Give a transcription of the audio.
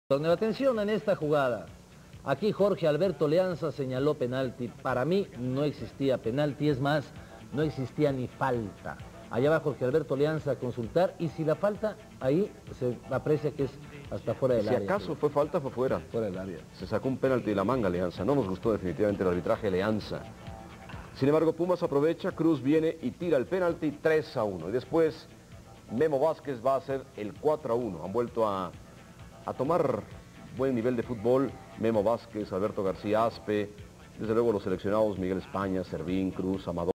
Donde la atención en esta jugada. Aquí Jorge Alberto Leanza señaló penalti. Para mí no existía penalti, es más, no existía ni falta. Allá va Jorge Alberto Leanza a consultar y si la falta, ahí se aprecia que es hasta fuera del área. Si acaso fue falta, fue fuera. Fuera del área. Se sacó un penalti de la manga Leanza. No nos gustó definitivamente el arbitraje Leanza. Sin embargo, Pumas aprovecha, Cruz viene y tira el penalti 3-1. Y después Memo Vázquez va a hacer el 4-1. Han vuelto a tomar buen nivel de fútbol Memo Vázquez, Alberto García Aspe, desde luego los seleccionados Miguel España, Servín, Cruz, Amador.